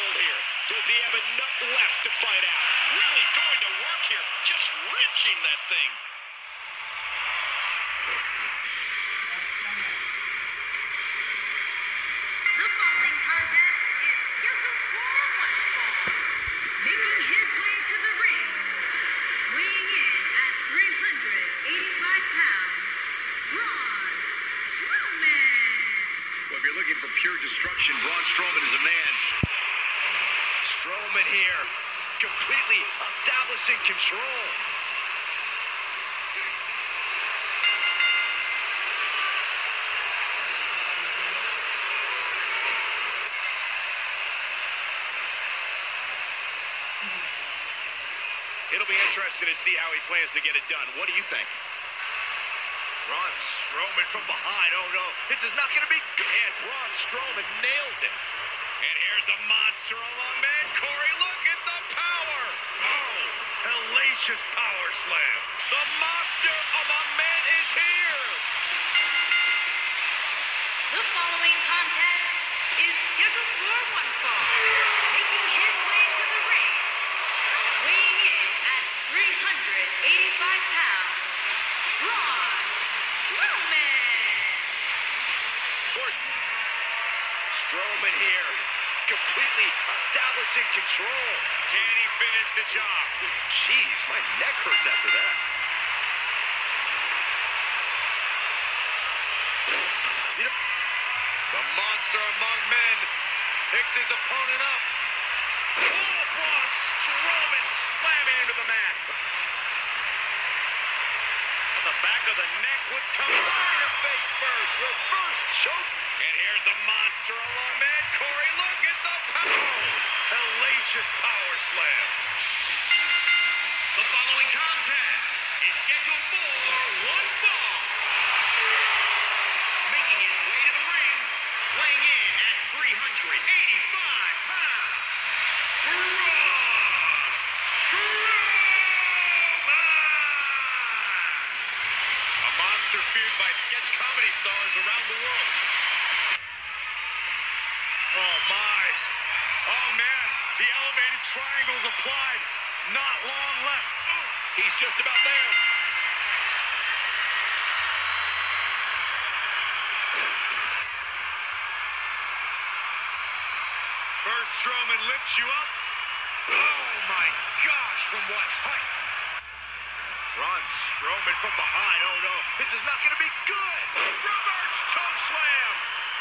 hold here. Does he have enough left to fight out? Really going to work here. Just wrenching that thing. The following contest is scheduled for one fall. Making his way to the ring, weighing in at 385 pounds, Braun Strowman. Well, if you're looking for pure destruction, Braun Strowman is a man. Strowman here, completely establishing control. It'll be interesting to see how he plans to get it done. What do you think? Braun Strowman from behind. Oh, no. This is not going to be good. And Braun Strowman nails it. And here's the monster among men. Corey, look at the power. Oh, hellacious power slam. The monster among men is here. The following contest is scheduled for one fall. Making his way to the ring, weighing in at 385 pounds, Braun Strowman. Of course, Strowman here, completely establishing control. Can he finish the job? Jeez, my neck hurts after that. The monster among men picks his opponent up. Oh, Braun Strowman slamming into the mat. On the back of the neck, what's coming? Right in the face first. Reverse choke. And here's the monster among men. Corey, look at the power. Hellacious power slam. The following contest is scheduled for one fall. Making his way to the ring, weighing in at 385 pounds, Braun Strowman! A monster feared by sketch comedy stars around the world. Oh, my. Oh, man. The elevated triangle's applied. Not long left. He's just about there. First, Strowman lifts you up. Oh, my gosh, from what heights? Braun Strowman from behind. Oh, no. This is not going to be good. Reverse choke slam.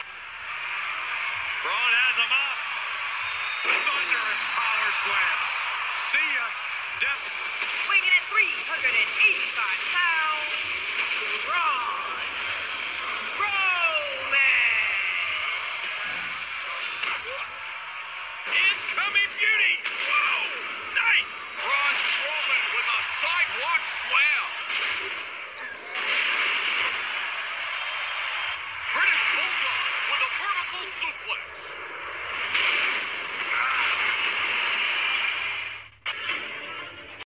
Braun has him up. Thunderous power slam. See ya. Death. Weighing in at 385 pounds, Braun Strowman. Incoming beauty. Whoa. Nice. Braun Strowman with a sidewalk slam. British Bulldog with a vertical suplex.